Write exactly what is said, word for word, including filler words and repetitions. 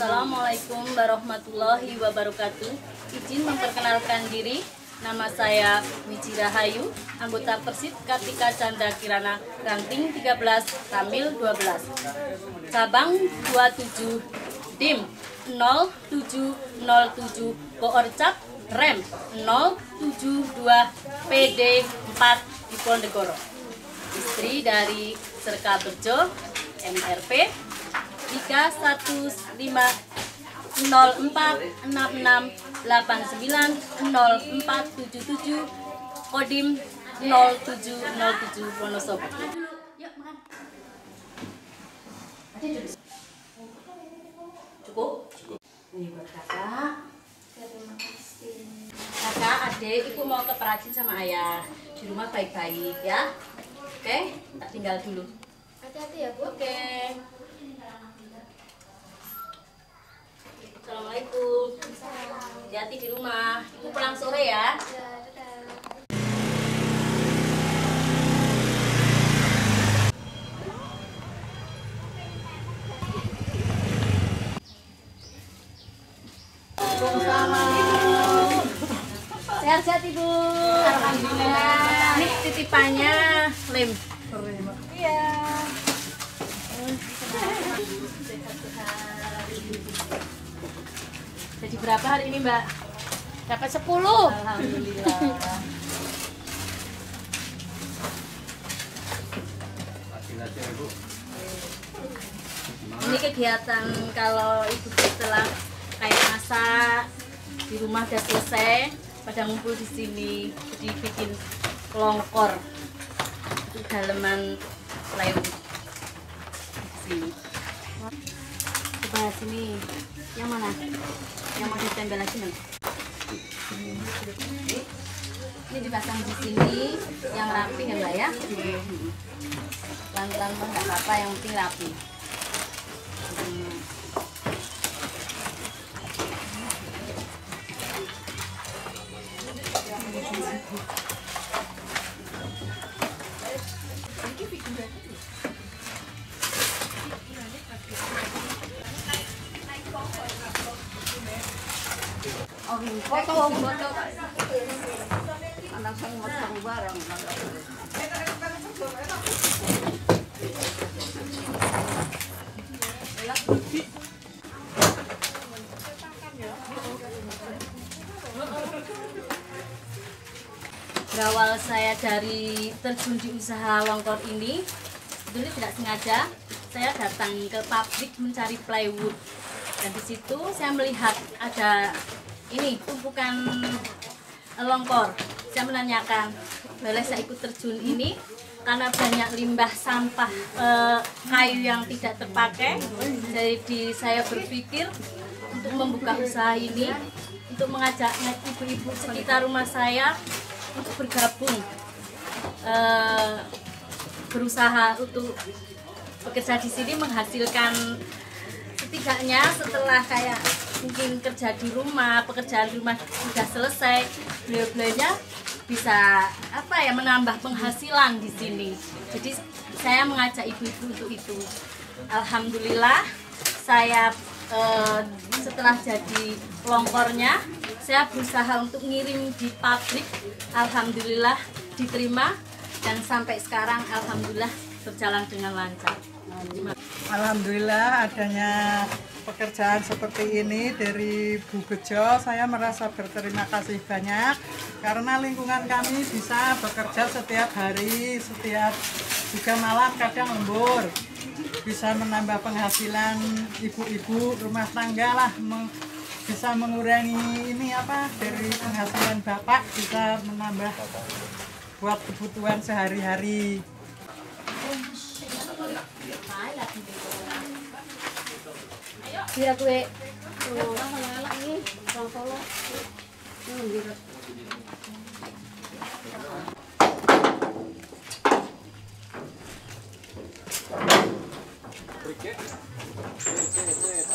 Assalamualaikum warahmatullahi wabarakatuh. Izin memperkenalkan diri. Nama saya Wiji Rahayu, anggota Persit Kartika Chandra Kirana, ranting tiga belas, Tamil dua belas. Cabang dua puluh tujuh, Dim nol tujuh nol tujuh, Boorcap, Rem nol tujuh dua, P D empat di Pondegoro. Istri dari Serka Berjo, M R P tiga satu lima nol empat enam enam delapan sembilan nol empat tujuh tujuh, Kodim nol tujuh nol tujuh Wonosobo. Cukup? Cukup. Ini buat kakak. Kakak, adik, ibu mau ke perajin sama ayah. Di rumah baik-baik ya. Oke, tak tinggal dulu. Hati-hati ya, Bu. Oke. Assalamualaikum. Hati-hati di rumah. Ibu pulang sore ya. Ya, dadah. Sama Ibu. Sehat-sehat Ibu. Alhamdulillah. Ini titipannya Lem. Iya. Jadi berapa hari ini, Mbak? Dapat sepuluh. Alhamdulillah. Ini kegiatan kalau ibu setelah kayak masak di rumah udah selesai, pada ngumpul di sini, jadi bikin longkor itu daleman plywood di sini. Coba sini, yang mana? Yang mau ditempel lagi nih? Ini dipasang di sini, yang rapi ya Mbak ya? Pelan-pelan nggak apa-apa, yang penting rapi. Hmm. Oh, foto, foto. Anak saya ngotong barang. Berawal saya dari terjun di usaha longkor ini, sebetulnya tidak sengaja saya datang ke pabrik mencari plywood, dan di situ saya melihat ada ini tumpukan longkor. Saya menanyakan, boleh saya ikut terjun ini karena banyak limbah sampah eh, kayu yang tidak terpakai. Jadi saya berpikir untuk membuka usaha ini, untuk mengajak ibu-ibu sekitar rumah saya untuk bergabung, eh, berusaha untuk bekerja di sini, menghasilkan setidaknya setelah kayak mungkin kerja di rumah, pekerjaan di rumah sudah selesai, beliau-beliaunya bisa apa ya, menambah penghasilan di sini. Jadi saya mengajak ibu-ibu untuk itu. Alhamdulillah saya eh, setelah jadi longkornya, saya berusaha untuk ngirim di pabrik. Alhamdulillah diterima, dan sampai sekarang alhamdulillah berjalan dengan lancar. Alhamdulillah adanya pekerjaan seperti ini dari Bu Bejo, saya merasa berterima kasih banyak karena lingkungan kami bisa bekerja setiap hari, setiap juga malam kadang lembur, bisa menambah penghasilan ibu-ibu rumah tangga lah, meng, bisa mengurangi ini apa dari penghasilan bapak, bisa menambah buat kebutuhan sehari-hari. Biar gue orang malah ini orang Solo. Hmm, gitu. Oke.